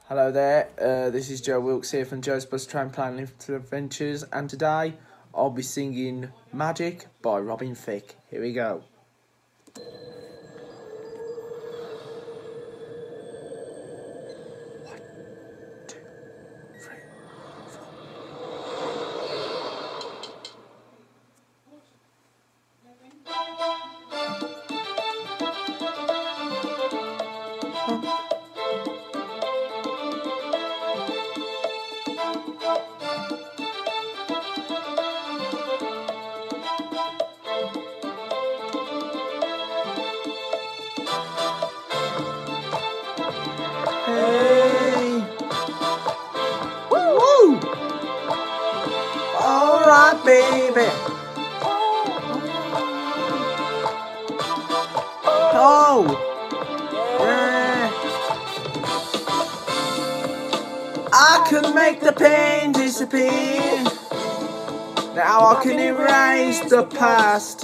Hello there, this is Joe Wilkes here from Joe's Bus Trampoline Lifted Adventures, and today I'll be singing Magic by Robin Thicke. Here we go. Hey! Woo! Alright, baby! Oh! Yeah! I can make the pain disappear. Now I can erase the past.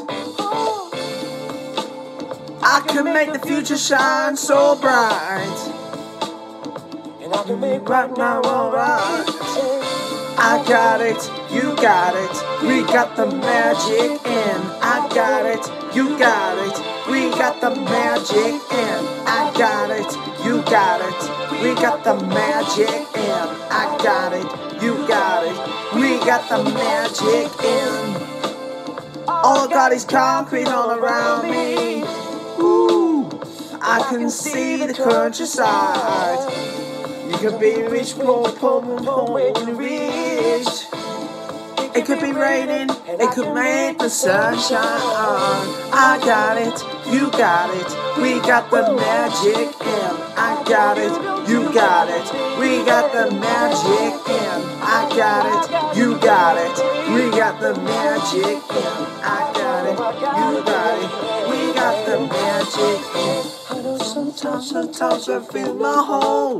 I can make the future shine so bright. And I can make right now alright. I got it, you got it, we got the magic in. I got it, you got it, we got the magic in. I got it, you got it, we got the magic in. I got it, you got it, we got the magic in. All I got is concrete all around me. Ooh, I can see the countryside. You could be rich, poor, when rich. It could be raining, it could make the sunshine. I got it, you got it, we got the magic in. I got it, you got it, we got the magic in. I got it, you got it, we got the magic in. I got it, you got it, we got the magic in. I know sometimes I feel my home.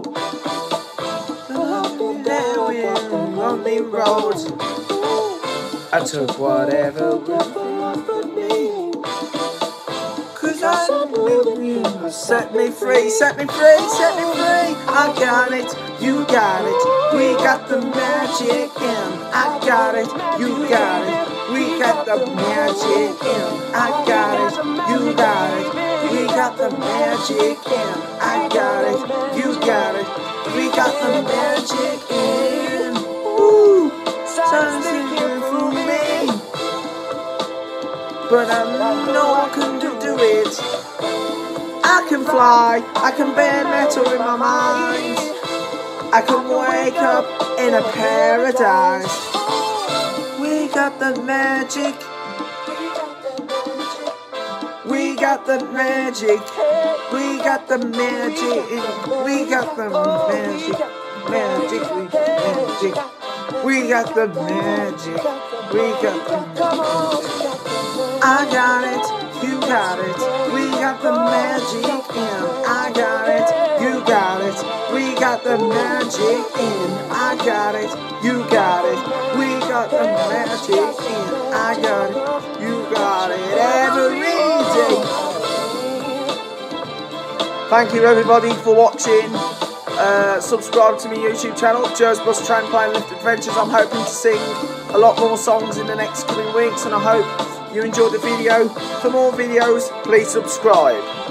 There we're lonely roads. I took whatever offered me, 'cause I knew you set me free, set me free, set me free. I got it, you got it, we got the magic in. I got it, you got it, we got the magic in. I got it, you got it, we got the magic in. I got it, you got it, we got the magic in. Ooh, something good for me, but I know I can do it. I can fly, I can bear metal in my mind. I can wake up in a paradise. We got the magic. We got the magic. We got the magic. We got the magic. Magic. Magic. We got the magic. We got the magic. I got it, you got it, we got the magic in. I got it, you got it, we got the magic in. I got it, you got it, we got the magic in. I got it, you got it, every day. Thank you everybody for watching. Subscribe to my YouTube channel, Joe's Bus Trampoline Lifted Adventures. I'm hoping to sing a lot more songs in the next coming weeks, and I hope you enjoyed the video. For more videos, please subscribe.